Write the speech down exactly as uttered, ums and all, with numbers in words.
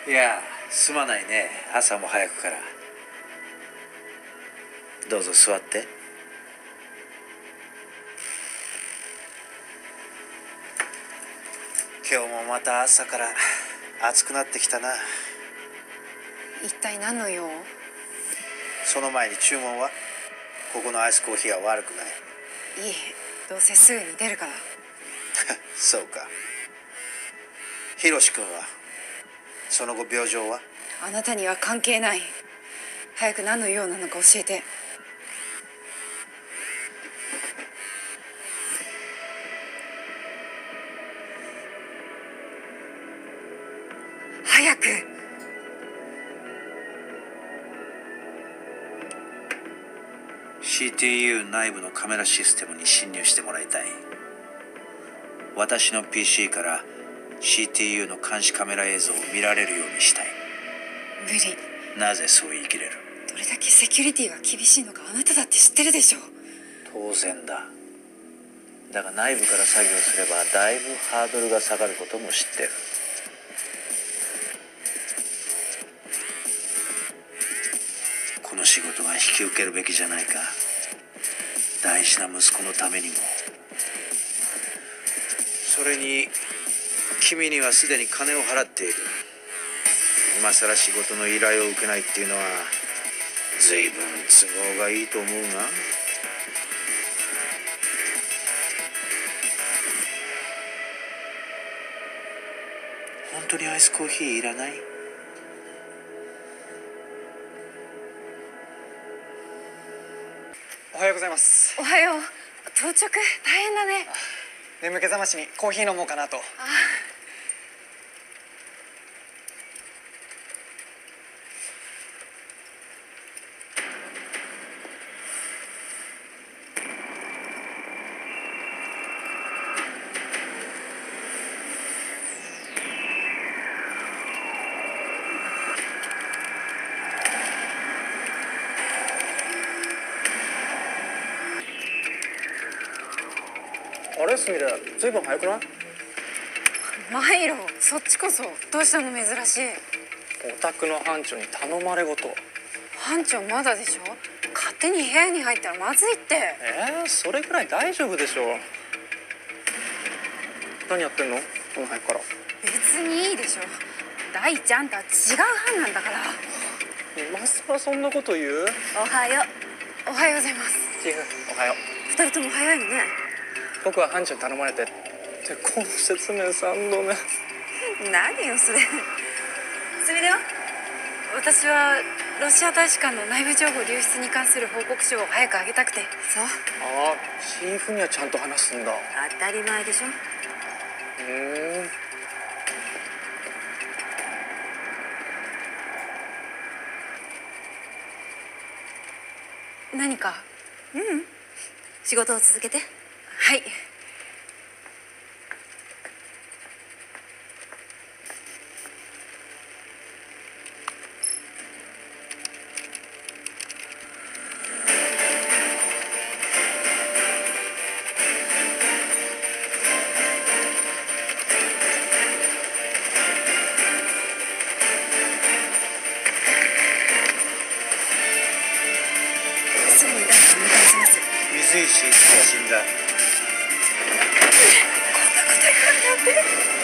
いや、すまないね、朝も早くから。どうぞ座って。今日もまた朝から暑くなってきたな。 一体何の用？ その前に注文は？ここのアイスコーヒーは悪くない。 いい、どうせすぐに出るから。 そうか。ヒロシ君はその後病状は？ あなたには関係ない。早く何の用なのか教えて。早く。 シーティーユー 内部のカメラシステムに侵入してもらいたい。私の ピーシー から シーティーユー の監視カメラ映像を見られるようにしたい。 無理。 なぜそう言い切れる？ どれだけセキュリティが厳しいのかあなただって知ってるでしょ。 当然だ。だが内部から作業すればだいぶハードルが下がることも知ってる。この仕事は引き受けるべきじゃないか。大事な息子のためにも。それに君にはすでに金を払っている。今さら仕事の依頼を受けないっていうのは随分都合がいいと思うが。本当にアイスコーヒーいらない？ おはようございます。 おはよう。到着大変だね。 眠気覚ましにコーヒー飲もうかなと。 ああれすみれ、ずいぶん早くない？ マイロ、そっちこそどうしたの？珍しい。 お宅の班長に頼まれごと。 班長まだでしょ。勝手に部屋に入ったらまずいって。 えー、それくらい大丈夫でしょう。何やってんの？この早くから。 別にいいでしょ。大ちゃんとは違う班なんだから。 今さらそんなこと言う？ おはよう。おはようございます。 チーフ、おはよう。 二人とも早いのね。 僕は班長に頼まれてってこの説明さんどめ。 何よそれ。すみれは？私はロシア大使館の内部情報流出に関する報告書を早く上げたくて。そう。 ああ、チーフにはちゃんと話すんだ。 当たり前でしょ。 ふーん。 何か？ うん、仕事を続けて。 はい。すぐに誰かを迎えします。 水石が死んだ。 こんなこと言われたって。